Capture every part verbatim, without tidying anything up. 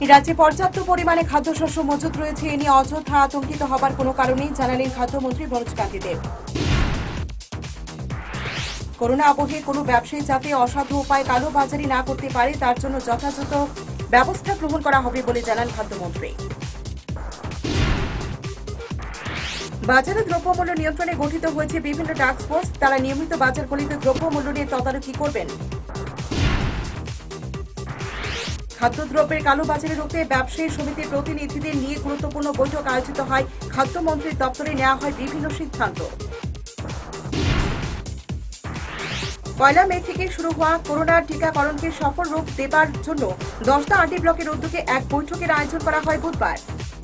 রাজ্যে পর্যাপ্ত পরিমাণে খাদ্যশস্য মজুত রয়েছে, এ নিয়ে অযথা আতঙ্কিত হবার কোনো কারণ নেই, জানালেন খাদ্যমন্ত্রী মনোজ কান্তি দেব। করোনা আবহে কোনো ব্যবসায়ী যাতে অসাধু উপায় কালোবাজারি না করতে পারে তার জন্য যথাযথ ব্যবস্থা গ্রহণ করা হবে বলে জানান খাদ্যমন্ত্রী। বাজারে দ্রব্যমূল্য নিয়ন্ত্রণে গঠিত হয়েছে বিভিন্ন টাস্ক ফোর্স, তারা নিয়মিত বাজারগুলিতে দ্রব্যমূল্য নিয়ে তদারকি করবেন। খাদ্যদ্রব্যের কালোবাজারি রুখতে ব্যবসায়ী সমিতির প্রতিনিধিদের নিয়ে গুরুত্বপূর্ণ বৈঠক আয়োজিত হয়, খাদ্যমন্ত্রীর দপ্তরে নেওয়া হয় বিভিন্ন সিদ্ধান্ত। পয়লা মে থেকে শুরু হওয়া করোনা টিকাকরণকে সফল রূপ দেবার জন্য দশটা আরডি ব্লকের উদ্যোগে এক বৈঠকের আয়োজন করা হয় বুধবার।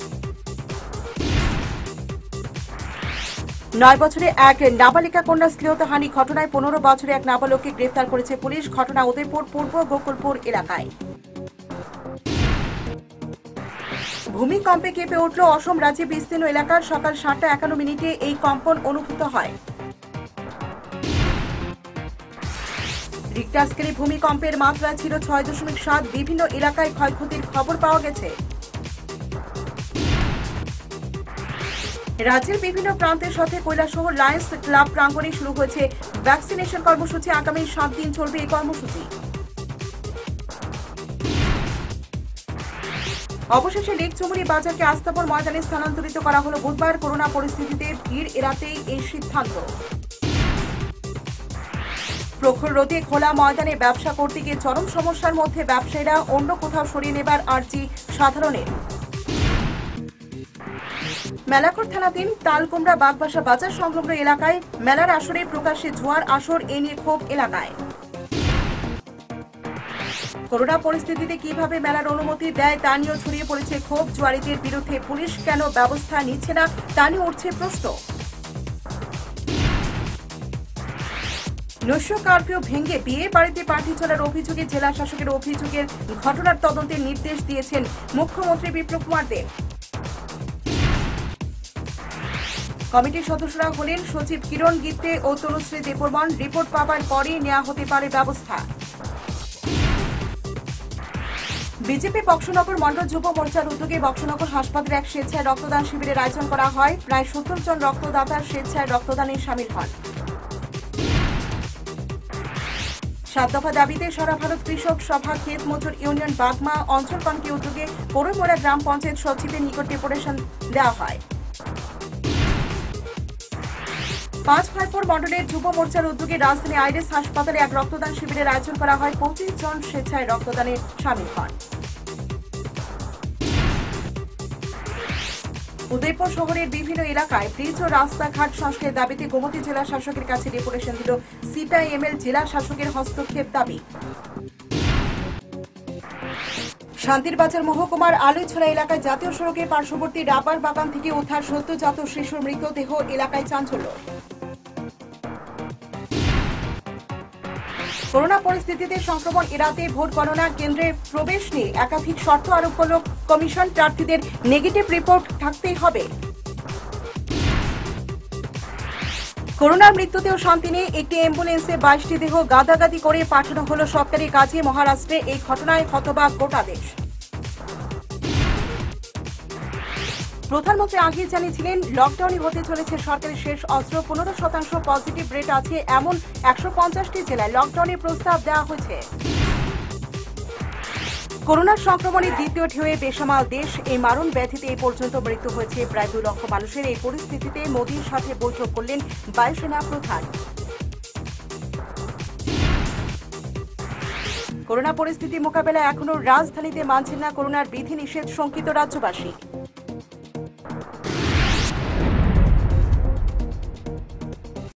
নয় বছরে এক নাবালিকা কন্যা শ্লীলতাহানি ঘটনায় পনেরো বছরে এক নাবালককে গ্রেফতার করেছে পুলিশ, ঘটনা উদয়পুর পূর্ব গোকুলপুর এলাকায়। ভূমিকম্পে কেঁপে উঠল অসম রাজ্যে বিস্তীর্ণ এলাকার, সকাল সাতটা একান্ন মিনিটে এই কম্পন অনুভূত হয়। রিক্টার স্কেলে ভূমিকম্পের মাত্রা ছিল ছয় দশমিক সাত, বিভিন্ন এলাকায় ক্ষয়ক্ষতির খবর পাওয়া গেছে। রাজ্যের বিভিন্ন প্রান্তের সাথে কৈলাসহর লায়ন্স ক্লাব প্রাঙ্গণে শুরু হয়েছে ভ্যাকসিনেশন কর্মসূচি, আগামী সাত দিন চলবে এই কর্মসূচি। অবশেষে লেকচুমুরি বাজারকে আস্তাবল ময়দানে স্থানান্তরিত করা হল বুধবার, করোনা পরিস্থিতিতে ভিড় এড়াতেই এই সিদ্ধান্ত। প্রখর রোদে খোলা ময়দানে ব্যবসা করতে গিয়ে চরম সমস্যার মধ্যে ব্যবসায়ীরা, অন্য কোথাও সরিয়ে নেবার আর্জি সাধারণের। মেলাকোট থানাধীন তালকুমড়া বাগবাসা বাজার সংলগ্ন এলাকায় মেলার আসরে প্রকাশ্যে জুয়ার আসর, এ নিয়ে ক্ষোভ এলাকায়। করোনা পরিস্থিতিতে কিভাবে মেলার অনুমতি দেয় তা নিয়েও ছড়িয়ে পড়েছে ক্ষোভ, জুয়ারিদের বিরুদ্ধে পুলিশ কেন ব্যবস্থা নিচ্ছে না তা নিয়ে উঠছে প্রশ্ন। নৈশ কারফিউ ভেঙে বিয়ে বাড়িতে পার্টি চলার অভিযোগে জেলা শাসকের অভিযোগের ঘটনার তদন্তের নির্দেশ দিয়েছেন মুখ্যমন্ত্রী বিপ্লব কুমার দেব। কমিটির সদস্যরা হলেন সচিব কিরণ গিত্তে ও তনুশ্রী দেববর্মন, রিপোর্ট পাবার পরে নেওয়া হতে পারে ব্যবস্থা। বিজেপি বক্সনগর মন্ডল যুব মোর্চার উদ্যোগে বক্সনগর হাসপাতালে এক স্বেচ্ছায় রক্তদান শিবিরের আয়োজন করা হয়, প্রায় সত্তর জন রক্তদাতার স্বেচ্ছায় রক্তদানে সামিল হন। সাত দফা দাবিতে সারা ভারত কৃষক সভা ক্ষেত মজুর ইউনিয়ন বাগমা অঞ্চল কমিটির উদ্যোগে পৌরমোড়া গ্রাম পঞ্চায়েত সচিবের নিকট ডেপুটেশন দেওয়া হয়। পাঁচ ভাইপোর মন্ডলের যুব মোর্চার উদ্যোগে রাজধানী আইরিস হাসপাতালে এক রক্তদান শিবিরের আয়োজন করা হয়, পঁচিশ জন স্বেচ্ছায় রক্তদানে সামিল হন। উদয়পুর শহরের বিভিন্ন এলাকায় ব্রিজ ও রাস্তাঘাট সংস্কারের দাবিতে গোমতী জেলা শাসকের কাছে ডেপুটেশন দিল সিপিআইএমএল, জেলা শাসকের হস্তক্ষেপ দাবি। শান্তিরবাজার মহকুমার আলুছড়া এলাকায় জাতীয় সড়কের পার্শ্ববর্তী রাবার বাগান থেকে উদ্ধার সদ্যজাত শিশুর মৃতদেহ, এলাকায় চাঞ্চল্য। করোনা পরিস্থিতিতে সংক্রমণ এড়াতে ভোট গণনা কেন্দ্রে প্রবেশ নিয়ে একাধিক শর্ত আরোপ করল কমিশন, প্রার্থীদের নেগেটিভ রিপোর্ট থাকতেই হবে। করোনার মৃত্যুতেও শান্তি নেই, একটি অ্যাম্বুলেন্সে বাইশটি দেহ গাদাগাদি করে পাঠানো হল সরকারি কাজে মহারাষ্ট্রে, এই ঘটনায় হতবাক গোটা দেশ। প্রধানমন্ত্রী আগেই জানিয়েছিলেন লকডাউনে হতে চলেছে সরকারের শেষ অস্ত্র, পনেরো শতাংশ পজিটিভ রেট আছে এমন একশো পঞ্চাশটি জেলায় লকডাউনের প্রস্তাব দেওয়া হয়েছে। করোনার সংক্রমণের দ্বিতীয় ঢেউয়ে বেসামাল দেশ, এই মারণ ব্যাধিতে এ পর্যন্ত মৃত্যু হয়েছে প্রায় দুই লক্ষ মানুষের। এই পরিস্থিতিতে মোদীর সাথে বৈঠক করলেন বায়ুসেনা প্রধান। করোনা পরিস্থিতি মোকাবেলায় এখনো রাজধানীতে মানছেন না করোনার বিধিনিষেধ শঙ্কিত রাজ্যবাসী।